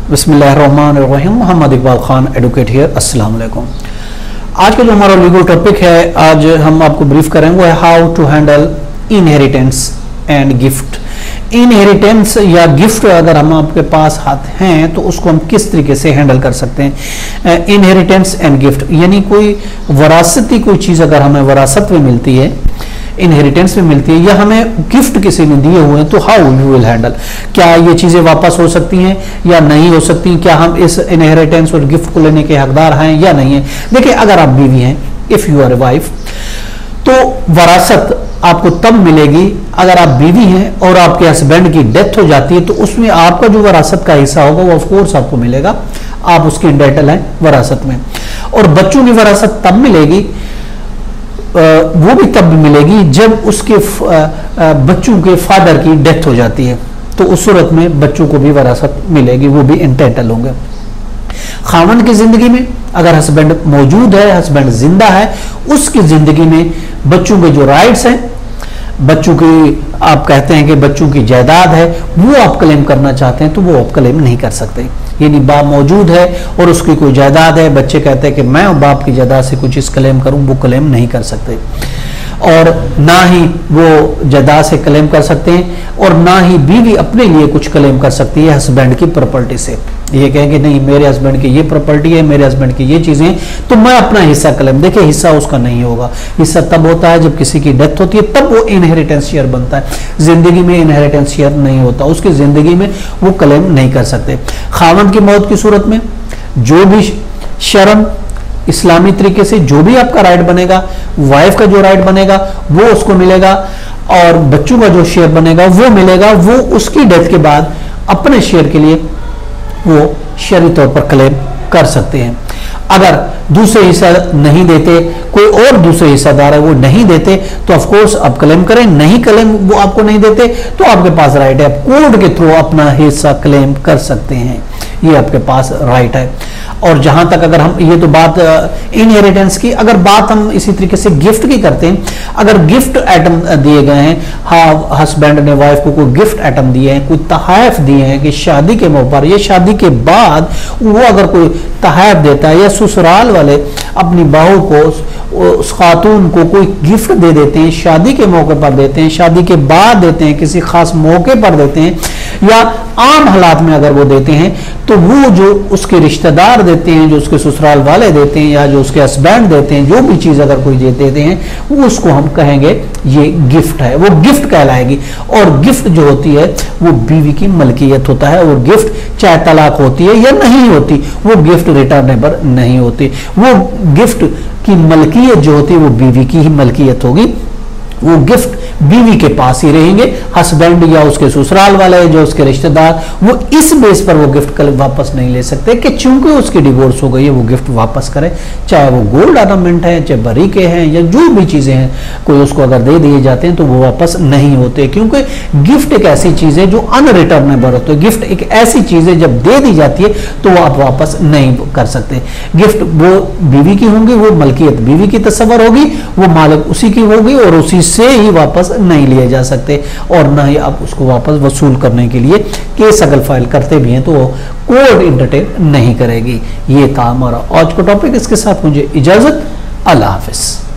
बिस्मिल्लाहिर्रहमानिर्रहीम। Mohammad Iqbal Khan advocate here. अस्सलाम वालेकुम। आज का जो हमारा लीगल टॉपिक है, आज हम आपको ब्रीफ करेंगे, वो है how to handle inheritance and gift. Inheritance या गिफ्ट अगर हम आपके पास हाथ हैं तो उसको हम किस तरीके से हैंडल कर सकते हैं। इनहेरिटेंस एंड गिफ्ट यानी कोई वरासती कोई चीज़ अगर हमें वरासत में मिलती है, इनहेरिटेंस में मिलती है, या हमें गिफ्ट किसी ने दिए हुए हैं, तो हाउ यू विल हैंडल। क्या ये चीज़ें वापस हो सकती हैं या नहीं हो सकती? क्या हम इस इनहेरिटेंस और गिफ्ट को लेने के हकदार हैं या नहीं है? देखिए, अगर आप बीवी हैं, if you are a wife, तो वरासत आपको तब मिलेगी अगर आप बीवी हैं और आपके हस्बैंड की डेथ हो जाती है, तो उसमें आपका जो वरासत का हिस्सा होगा वो ऑफ कोर्स आपको मिलेगा, आप उसके इंटाइटल हैं वरासत में। और बच्चों की वरासत तब मिलेगी, वो भी तब मिलेगी जब उसके बच्चों के फादर की डेथ हो जाती है, तो उस सूरत में बच्चों को भी वरासत मिलेगी, वो भी इंटाइटल होंगे। खावंद की जिंदगी में अगर हस्बैंड मौजूद है, हस्बैंड जिंदा है, उसकी जिंदगी में बच्चों के जो राइट्स हैं, बच्चों की आप कहते हैं कि बच्चों की जायदाद है, वो आप क्लेम करना चाहते हैं तो वो आप क्लेम नहीं कर सकते। यानी बाप मौजूद है और उसकी कोई जायदाद है, बच्चे कहते हैं कि मैं बाप की जायदाद से कुछ चीज़ क्लेम करूं, वो क्लेम नहीं कर सकते। और ना ही वो जायदाद से क्लेम कर सकते हैं और ना ही बीवी अपने लिए कुछ क्लेम कर सकती है हस्बैंड की प्रॉपर्टी से। ये कहेंगे नहीं, मेरे हस्बैंड की ये प्रॉपर्टी है, मेरे हस्बैंड की ये चीज़ें, तो मैं अपना हिस्सा क्लेम। देखिए, हिस्सा उसका नहीं होगा। हिस्सा तब होता है जब किसी की डेथ होती है, तब वो इनहेरिटेंस शेयर बनता है। जिंदगी में इनहेरिटेंस शेयर नहीं होता, उसकी जिंदगी में वो क्लेम नहीं कर सकते। खावंद की मौत की सूरत में जो भी शर्म इस्लामी तरीके से जो भी आपका राइट बनेगा, वाइफ का जो राइट बनेगा वो उसको मिलेगा, और बच्चों का जो शेयर बनेगा वो मिलेगा। वो उसकी डेथ के बाद अपने शेयर के लिए वो शरई तौर पर क्लेम कर सकते हैं। अगर दूसरे हिस्सा नहीं देते, कोई और दूसरे हिस्सेदार है वो नहीं देते, तो ऑफ कोर्स आप क्लेम करें। नहीं क्लेम वो आपको नहीं देते तो आपके पास राइट है, आप कोर्ट के थ्रू अपना हिस्सा क्लेम कर सकते हैं, ये आपके पास राइट है। और जहां तक अगर हम ये तो बात इनहेरिटेंस की, अगर बात हम इसी तरीके से गिफ्ट की करते हैं, अगर गिफ्ट आइटम दिए गए हैं, हाँ हस्बैंड ने वाइफ को कोई गिफ्ट आइटम दिए हैं, कोई तोहफ दिए हैं कि शादी के मौके पर या शादी के बाद वो अगर कोई तोहफ देता है, या ससुराल वाले अपनी बहू को, उस खातून को कोई गिफ्ट दे देते हैं, शादी के मौके पर देते हैं, शादी के बाद देते हैं, किसी खास मौके पर देते हैं, या आम हालात में अगर वो देते हैं, तो वो जो उसके रिश्तेदार देते हैं, जो उसके ससुराल वाले देते हैं, या जो उसके हस्बैंड देते हैं, जो भी चीज़ अगर कोई देते हैं, वो उसको हम कहेंगे ये गिफ्ट है, वो गिफ्ट कहलाएगी। और गिफ्ट जो होती है वो बीवी की मलकियत होता है। और गिफ्ट चाहे तलाक होती है या नहीं होती, वो गिफ्ट रिटर्नेबल नहीं होती। वो गिफ्ट की मलकियत जो होती है वो बीवी की ही मलकियत होगी। वो गिफ्ट बीवी के पास ही रहेंगे। हस्बैंड या उसके ससुराल वाले, जो उसके रिश्तेदार, वो इस बेस पर वो गिफ्ट कल वापस नहीं ले सकते कि चूंकि उसकी डिवोर्स हो गई है वो गिफ्ट वापस करे, चाहे वो गोल्ड ऑर्नामेंट है, चाहे बरीके हैं, या जो भी चीजें हैं, कोई उसको अगर दे दिए जाते हैं तो वो वापस नहीं होते। क्योंकि गिफ्ट एक ऐसी चीज है जो अनरिटर्नेबल होती है। गिफ्ट एक ऐसी चीज है जब दे दी जाती है तो वो आप वापस नहीं कर सकते। गिफ्ट वो बीवी की होंगी, वो मलकियत बीवी की तस्वर होगी, वो मालिक उसी की होगी, और उसी से ही वापस नहीं लिए जा सकते। और ना ही आप उसको वापस वसूल करने के लिए केस अगर फाइल करते भी हैं तो वो कोर्ट इंटरटेन नहीं करेगी। ये था हमारा आज का टॉपिक। इसके साथ मुझे इजाजत। अल्लाह हाफिज।